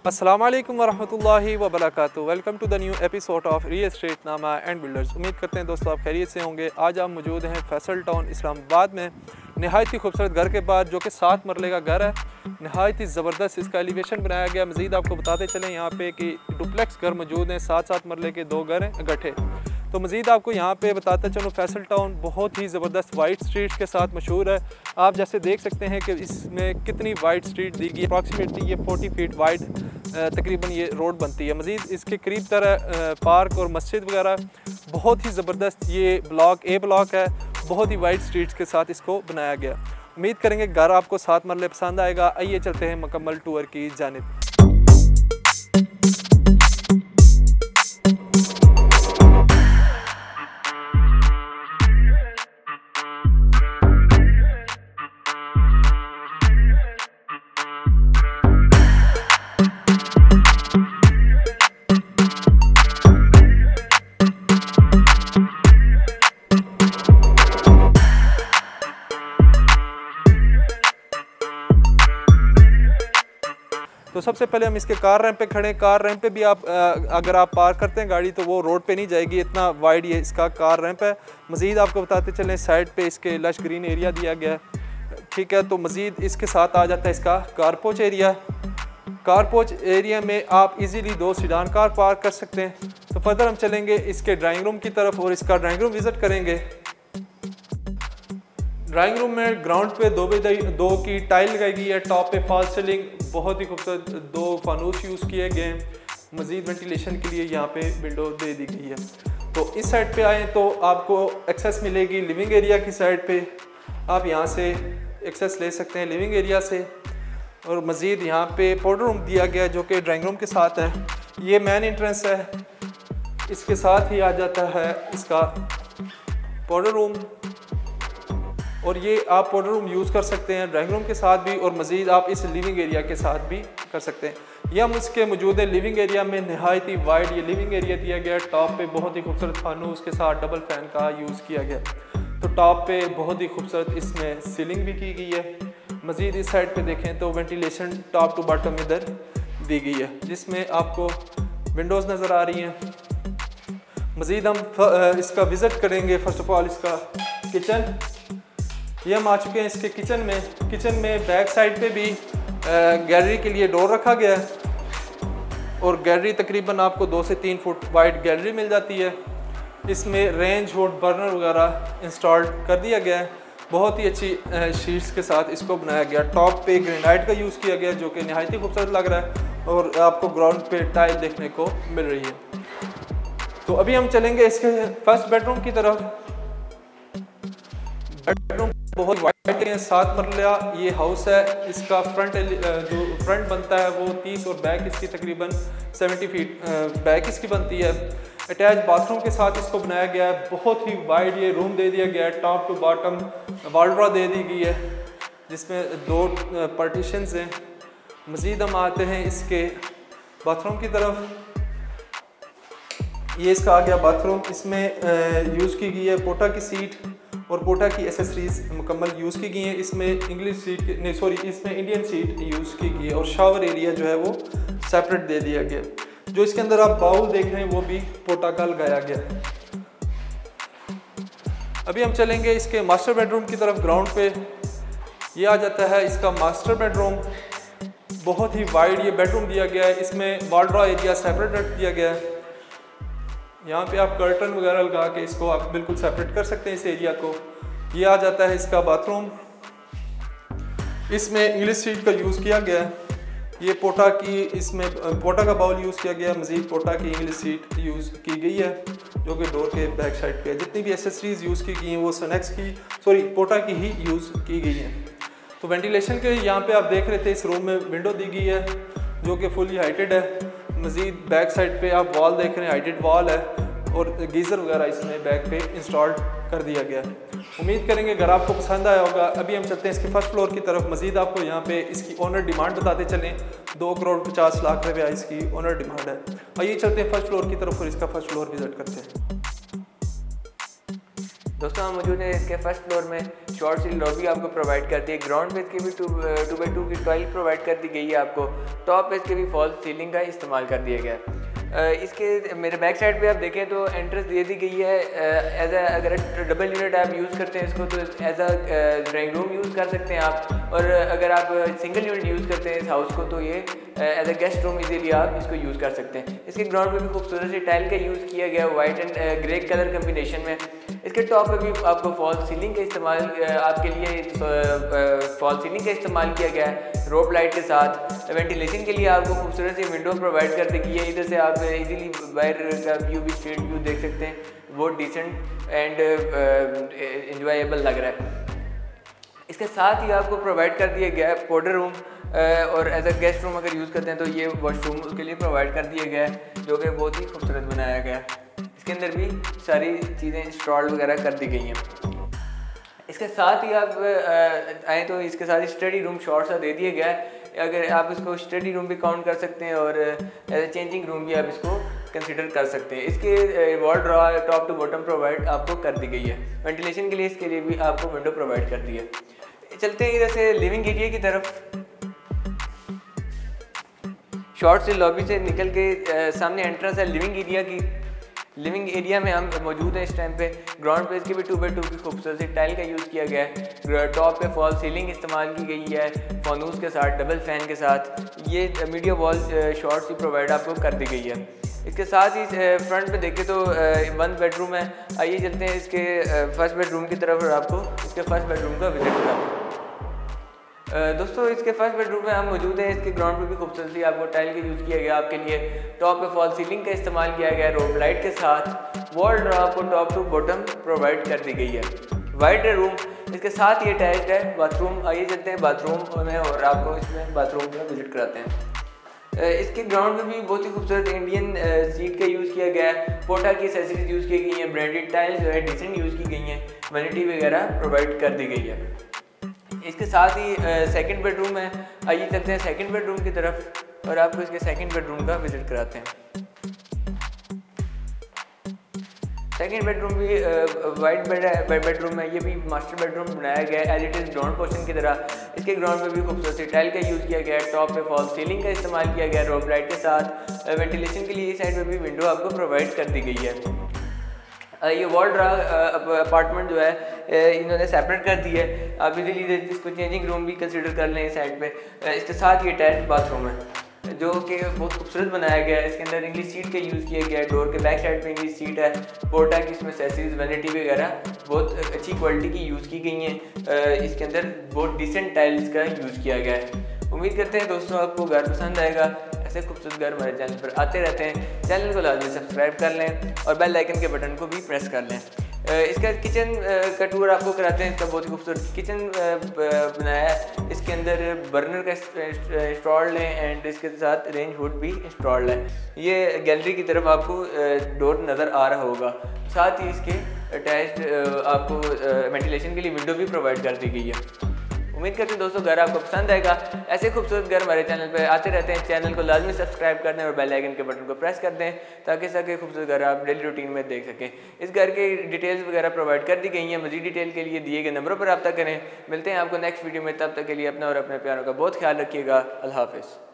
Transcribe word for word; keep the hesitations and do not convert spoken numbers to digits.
अस्सलाम वालेकुम वरहमतुल्लाहि वबरकातुहू। Welcome to the new episode of real estate नामा एंड बिल्डर्स। उम्मीद करते हैं दोस्तों आप खैरियत से होंगे। आज आप मौजूद हैं फैसल टाउन इस्लामाबाद में नहायत ही खूबसूरत घर के बाद, जो कि सात मरले का घर है। नहायत ही ज़बरदस्त इसका एलिवेशन बनाया गया। मज़ीद आपको बताते चलें यहाँ पे कि डुप्लेक्स घर मौजूद हैं, सात सात मरले के दो घर हैं गठे। तो मज़ीद आपको यहाँ पे बताते चलूँ, फैसल टाउन बहुत ही ज़बरदस्त वाइड स्ट्रीट के साथ मशहूर है। आप जैसे देख सकते हैं कि इसमें कितनी वाइड स्ट्रीट दी गई है। अप्रॉक्सीमेटली ये चालीस फीट वाइड तकरीबन ये रोड बनती है। मज़ीद इसके करीब तरह पार्क और मस्जिद वगैरह, बहुत ही ज़बरदस्त ये ब्लॉक ए ब्लॉक है। बहुत ही वाइड स्ट्रीट्स के साथ इसको बनाया गया। उम्मीद करेंगे घर आपको सात मरले पसंद आएगा। आइए चलते हैं मुकम्मल टूर की जानिब। तो सबसे पहले हम इसके कार रैंप पे खड़े। कार रैंप पे भी आप अगर आप पार्क करते हैं गाड़ी तो वो रोड पे नहीं जाएगी, इतना वाइड ये इसका कार रैंप है। मज़ीद आपको बताते चलें, साइड पे इसके लश ग्रीन एरिया दिया गया है, ठीक है। तो मज़ीद इसके साथ आ जाता है इसका कारपोच एरिया। कारपोच एरिया में आप इजीली दो सीडान कार पार्क कर सकते हैं। तो फर्दर हम चलेंगे इसके ड्राइंग रूम की तरफ और इसका ड्राइंग रूम विज़िट करेंगे। ड्राइंग रूम में ग्राउंड पे दो बाई दो की टाइल लगाई गई है। टॉप पे फॉल सीलिंग, बहुत ही खूबसूरत दो फानूस यूज़ किए गए हैं। मज़ीद वेंटिलेशन के लिए यहाँ पे विंडो दे दी गई है। तो इस साइड पे आए तो आपको एक्सेस मिलेगी लिविंग एरिया की साइड पे। आप यहाँ से एक्सेस ले सकते हैं लिविंग एरिया से। और मज़ीद यहाँ पे पाउडर रूम दिया गया है जो कि ड्राइंग रूम के साथ है। ये मेन एंट्रेंस है, इसके साथ ही आ जाता है इसका पाउडर रूम। और ये आप पाउडर रूम यूज़ कर सकते हैं ड्राइंग रूम के साथ भी, और मज़ीद आप इस लिविंग एरिया के साथ भी कर सकते हैं। ये हम इसके मौजूद है लिविंग एरिया में। नहायत ही वाइड ये लिविंग एरिया दिया गया। टॉप पे बहुत ही खूबसूरत फानूस के साथ डबल फैन का यूज़ किया गया। तो टॉप पे बहुत ही खूबसूरत इसमें सीलिंग भी की गई है। मज़ीद इस साइड पे देखें तो वेंटिलेशन टॉप टू बॉटम इधर दी गई है, जिसमें आपको विंडोज़ नज़र आ रही हैं। मज़ीद हम इसका विज़िट करेंगे। फ़र्स्ट ऑफ ऑल इसका किचन, ये हम आ चुके हैं इसके किचन में। किचन में बैक साइड पे भी गैलरी के लिए डोर रखा गया है, और गैलरी तकरीबन आपको दो से तीन फुट वाइड गैलरी मिल जाती है। इसमें रेंज होड बर्नर वगैरह इंस्टॉल कर दिया गया है। बहुत ही अच्छी शीट्स के साथ इसको बनाया गया। टॉप पे ग्रेनाइट का यूज़ किया गया जो कि नहायत ही खूबसूरत लग रहा है, और आपको ग्राउंड पे टाइल देखने को मिल रही है। तो अभी हम चलेंगे इसके फर्स्ट बेडरूम की तरफ। बेडरूम बहुत वाइड है, सात मरला ये हाउस है। इसका फ्रंट जो फ्रंट बनता है वो तीस और बैक इसकी तकरीबन सत्तर फीट बैक इसकी बनती है। अटैच बाथरूम के साथ इसको बनाया गया है। बहुत ही वाइड ये रूम दे दिया गया है। टॉप टू बॉटम वॉलड्रॉ दे दी गई है, जिसमें दो पार्टीशंस हैं। मज़ीद हम आते हैं इसके बाथरूम की तरफ। ये इसका आ गया बाथरूम। इसमें यूज़ की गई है पोटा की सीट और पोटा की एसेसरीज मुकम्मल यूज़ की गई हैं। इसमें इंग्लिश सीट नहीं सॉरी इसमें इंडियन सीट यूज़ की गई है, और शावर एरिया जो है वो सेपरेट दे दिया गया। जो इसके अंदर आप बाउल देख रहे हैं वो भी पोटा का लगाया गया है। अभी हम चलेंगे इसके मास्टर बेडरूम की तरफ। ग्राउंड पे ये आ जाता है इसका मास्टर बेडरूम। बहुत ही वाइड ये बेडरूम दिया गया है। इसमें वॉलड्रॉ एरिया सेपरेट रख दिया गया है। यहाँ पे आप कर्टन वगैरह लगा के इसको आप बिल्कुल सेपरेट कर सकते हैं इस एरिया को। ये आ जाता है इसका बाथरूम। इसमें इंग्लिश सीट का यूज़ किया गया है। ये पोटा की इसमें पोटा का बाउल यूज़ किया गया है। मज़ीद पोटा की इंग्लिश सीट यूज़ की गई है जो कि डोर के बैक साइड पे है। जितनी भी एसेसरीज यूज़ की गई हैं वो सनेक्स की सॉरी पोटा की ही यूज़ की गई हैं। तो वेंटिलेशन के यहाँ पे आप देख रहे थे इस रूम में विंडो दी गई है जो कि फुली हाइटेड है। मज़ीद बैक साइड पे आप वॉल देख रहे हैं, हाइटेड वॉल है, और गीज़र वगैरह इसमें बैक पे इंस्टॉल कर दिया गया है। उम्मीद करेंगे अगर आपको पसंद आया होगा। अभी हम चलते हैं इसके फर्स्ट फ्लोर की तरफ। मज़ीद आपको यहाँ पे इसकी ओनर डिमांड बताते चलें। दो करोड़ पचास लाख रुपया इसकी ओनर डिमांड है। आइए चलते हैं फर्स्ट फ्लोर की तरफ और इसका फर्स्ट फ्लोर विजिट करते हैं। दोस्तों हम मौजूद हैं इसके फर्स्ट फ्लोर में। शॉर्ट सी लॉबी आपको प्रोवाइड कर दी है। ग्राउंड पे इसके भी टू टू बाई टू की टॉयलेट प्रोवाइड कर दी गई है आपको। टॉप पे इसके भी फॉल सीलिंग का इस्तेमाल कर दिया गया है। इसके मेरे बैक साइड पे आप देखें तो एंट्रेंस दे दी गई है एज अ, अगर डबल यूनिट आप यूज़ करते हैं इसको तो as a drawing room use कर सकते हैं आप, और अगर आप सिंगल यूनिट यूज़ करते हैं इस हाउस को तो ये as a guest room easily आप इसको यूज़ कर सकते हैं। इसके ग्राउंड पे भी खूबसूरत सी टाइल का यूज़ किया गया white and grey colour combination में। इसके टॉप पे भी आपको फॉल सीलिंग का इस्तेमाल आपके लिए फॉल सीलिंग का इस्तेमाल किया गया है रोप लाइट के साथ। वेंटिलेशन के लिए आपको खूबसूरत सी विंडो प्रोवाइड कर दी गई है। इधर से आप इजीली बाहर का व्यू भी स्ट्रीट व्यू देख सकते हैं, बहुत डिसेंट एंड एंजॉयबल लग रहा है। इसके साथ ही आपको प्रोवाइड कर दिया गया है पाउडर रूम, और एज अ गेस्ट रूम अगर यूज़ करते हैं तो ये वॉशरूम उसके लिए प्रोवाइड कर दिया गया है जो कि बहुत ही खूबसूरत बनाया गया है। इसके अंदर भी सारी चीज़ें इंस्टॉल वगैरह कर दी गई हैं। इसके साथ ही आप आए तो इसके साथ ही स्टडी रूम शॉर्ट सा दे दिया गया है। अगर आप इसको स्टडी रूम भी काउंट कर सकते हैं और एज अ चेंजिंग रूम भी आप इसको कंसिडर कर सकते हैं। इसके wardrobe top to bottom provide आपको कर दी गई है। वेंटिलेशन के लिए इसके लिए भी आपको विंडो प्रोवाइड कर दी है। चलते हैं इधर से लिविंग एरिया की तरफ। शॉर्ट से लॉबी से निकल के आ, सामने एंट्रेंस है लिविंग एरिया की। लिविंग एरिया में हम मौजूद हैं इस टाइम पे। ग्राउंड पे इसकी भी टू बाई टू की खूबसूरत सी टाइल का यूज़ किया गया है। टॉप पे फॉल सीलिंग इस्तेमाल की गई है फानूस के साथ, डबल फैन के साथ। ये मीडिया वॉल शॉर्ट सी प्रोवाइड आपको कर दी गई है। इसके साथ ही फ्रंट पे देखें तो वन बेडरूम है। आइए चलते हैं इसके फर्स्ट बेडरूम की तरफ और आपको इसके फर्स्ट बेडरूम का विजिट कराते हैं। दोस्तों इसके फर्स्ट बेडरूम में हम मौजूद हैं। इसके ग्राउंड पे भी खूबसूरत सी आपको टाइल का यूज़ किया गया आपके लिए। टॉप पे फॉल सीलिंग का इस्तेमाल किया गया रोप लाइट के साथ। वॉल ड्रॉ आपको टॉप टू बॉटम प्रोवाइड कर दी गई है। वाइट रूम इसके साथ ही अटैच्ड है बाथरूम। आइए चलते हैं बाथरूम में और आपको इसमें बाथरूम का विजिट कराते हैं। इसके ग्राउंड में भी बहुत ही खूबसूरत इंडियन सीट का यूज़ किया गया है। पोटा की एसेसरीज यूज़ की गई हैं। ब्रांडेड टाइल्स जो है डिसेंट यूज़ की गई हैं। वैनिटी वगैरह प्रोवाइड कर दी गई है। इसके साथ ही सेकंड बेडरूम है। आइए चलते हैं सेकंड बेडरूम की तरफ और आपको इसके सेकंड बेडरूम का विजिट कराते हैं। सेकंड बेडरूम भी वाइट बेड बेडरूम है। ये भी मास्टर बेडरूम बनाया गया है as it is ground portion की तरह। इसके ग्राउंड में भी खूबसूरत सी टाइल का यूज़ किया गया है। टॉप पे फॉल सीलिंग का इस्तेमाल किया गया है रोप लाइट के साथ। वेंटिलेशन के लिए इस साइड में भी विंडो आपको प्रोवाइड कर दी गई है। ये वॉल ड्रा अपार्टमेंट जो है इन्होंने सेपरेट कर दी है। आप इजीली इसको चेंजिंग रूम भी कंसिडर कर लें इस साइड पे। इसके साथ ये अटैच बाथरूम है जो कि बहुत खूबसूरत बनाया गया है। इसके अंदर इंग्लिश सीट का यूज़ किया गया है। डोर के बैक साइड पे इंग्लिश सीट है। पोर्टा की इसमें एसेसरीज वैनिटी वगैरह बहुत अच्छी क्वालिटी की यूज़ की गई हैं। इसके अंदर बहुत डिसेंट टाइल्स का यूज़ किया गया है। उम्मीद करते हैं दोस्तों आपको घर पसंद आएगा। ऐसे खूबसूरत घर हमारे चैनल पर आते रहते हैं। चैनल को लाजमी सब्सक्राइब कर लें और बेल आइकन के बटन को भी प्रेस कर लें। इसका किचन का टूर आपको कराते हैं। इसका बहुत ही खूबसूरत किचन बनाया है। इसके अंदर बर्नर का इंस्टॉल्ड है एंड इसके साथ रेंज हुड भी इंस्टॉल्ड है। ये गैलरी की तरफ आपको डोर नज़र आ रहा होगा। साथ ही इसके अटैच्ड आपको वेंटिलेशन के लिए विंडो भी प्रोवाइड कर दी गई है। उम्मीद करते हैं दोस्तों घर आपको पसंद आएगा। ऐसे खूबसूरत घर हमारे चैनल पर आते रहते हैं। चैनल को लाजमी सब्सक्राइब कर दें और बेल आइकन के बटन को प्रेस कर दें ताकि सके खूबसूरत घर आप डेली रूटीन में देख सकें। इस घर के डिटेल्स वगैरह प्रोवाइड कर दी गई हैं। मजीद डिटेल के लिए दिए गए नंबरों पर रब्ता करें। मिलते हैं आपको नेक्स्ट वीडियो में। तब तक के लिए अपना और अपने प्यारों का बहुत ख्याल रखिएगा। अल्लाह हाफिज़।